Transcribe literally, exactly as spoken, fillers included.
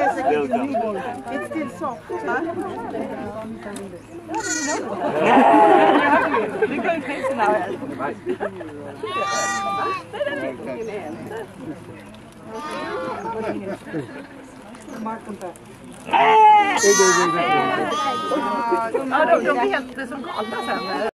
It's still soft, huh? We're going crazy now. Ja, de blir helt som galna sen.